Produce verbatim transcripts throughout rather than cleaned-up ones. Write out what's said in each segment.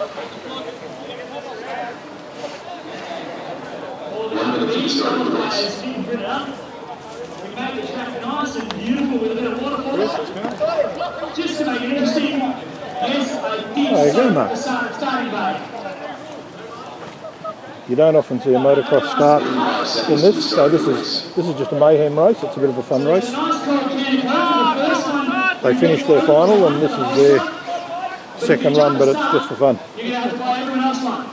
One minute from the start of the race. We made the track nice and beautiful with a bit of waterfall. Just to make it interesting, yes, I did oh, start go, at the start, starting bay. You don't often see a motocross start in this, so this is this is just a mayhem race. It's a bit of a fun race. They finished their final and this is their second run, but it's just for fun. You're going to have to buy everyone else one.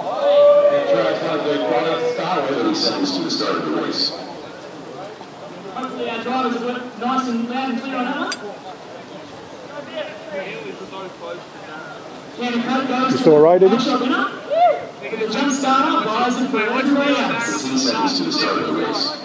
thirty seconds to the start of the race. Hopefully our drivers are nice and loud and clear on that one. You saw a raid, did you? The jump starter rising for all three hours. fifteen seconds to the start of the race.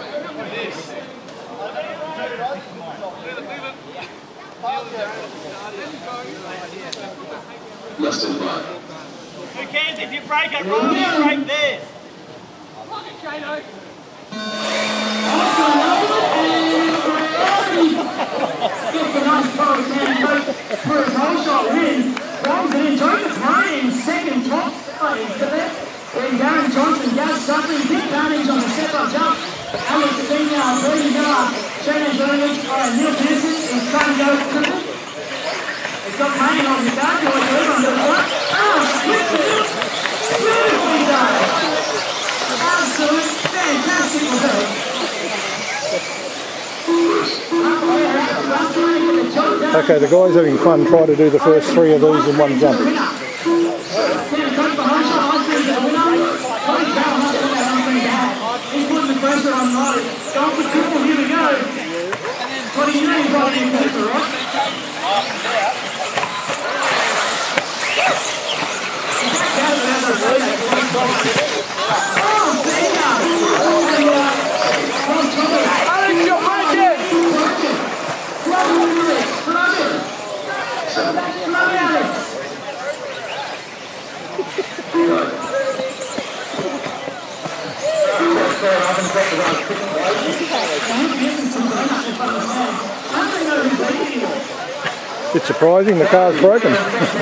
Less than five. Who cares if you break it wrong, you break theirs. Gets a nice pose and for his whole shot win. Rolls it in, Joseph Murray in second top. Then Darren Johnson, Gaz Suffering, big advantage on the step-up jump. Alex Senior, Brady Miller, Shannon Burnage, uh, Neil Pearson is trying to go triple. It's got pain on the back, or everyone does what? Oh, beautifully done. Absolute fantastic result. Okay, the guys having fun try to do the first three of these in one jump. He's putting the pressure on Roddy. Don't put people, here we go. What do you know he's got in pressure, right? Oh, Senior! Alex, you're breaking! It's surprising the car's broken.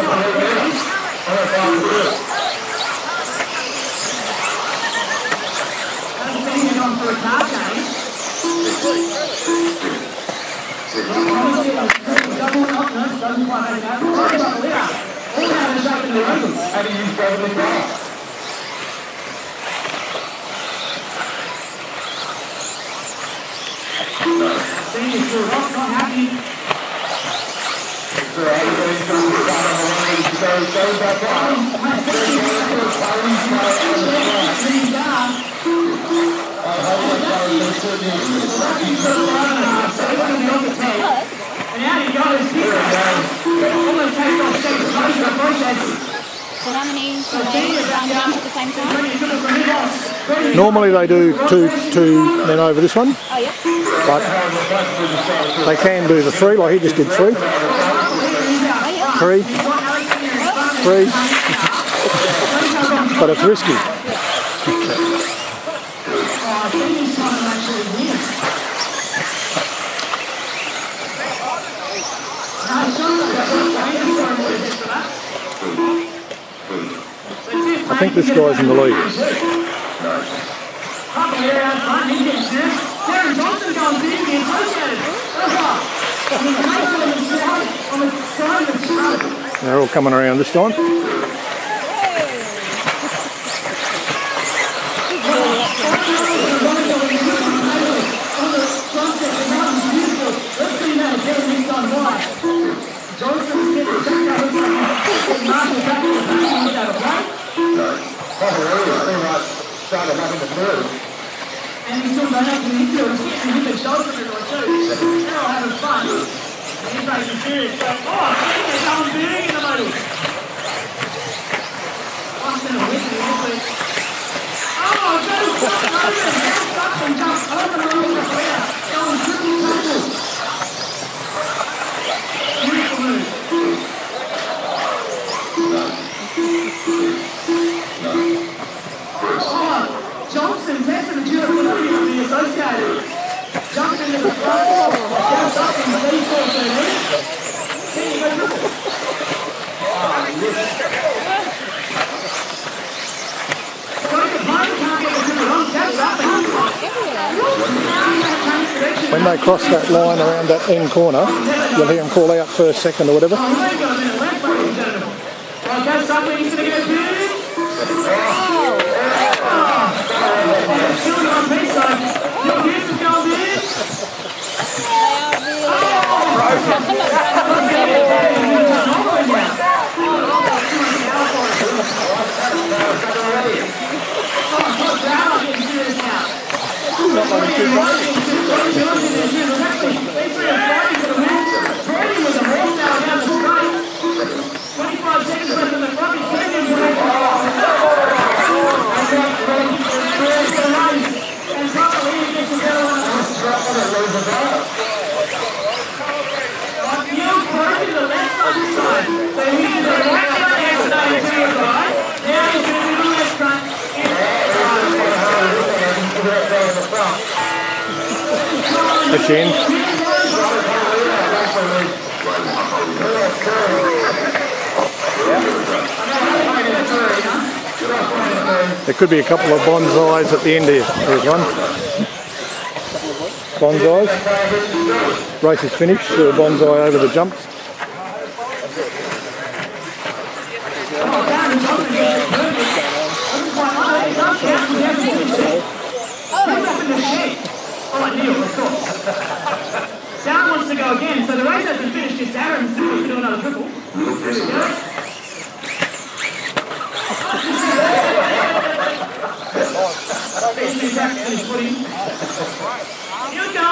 So how many rounds at the same time? Normally they do two, two men over this one, Oh, yeah. but they can do the three, like he just did three. Three. Three. But it's risky. I think this guy's in the lead. They're all coming around this time. And he's still running up to the infield. He's getting hit the shoulder too. They're all having fun. And he's making serious. Like, oh, I think they're going big in the middle. Lost in a whip and he oh, go stop moving. Stop and jump over the road to clear. Going triple tackle. Beautiful move. Johnson testing the durability of the associated. Jumped into the front, jumps up in the lead four thirty. Can you go triple? when they cross that line around that end corner, you'll hear them call out first, second or whatever. Well, that's something he's going to get a few. Shooting on this side. Your kids are going in. twenty-five seconds left in the clock. He's getting into it. And probably he gets a better one. You broke to the left side. So he is the right side yesterday to your right. Now he's going to do the left front. That's in. There could be a couple of bonsais at the end here. There's one. Bonsais. Race is finished. So a bonsai over the jumps. Darren wants to go again, so the race hasn't finished yet. Darren's going to do another triple. There we go. He's back to his footing.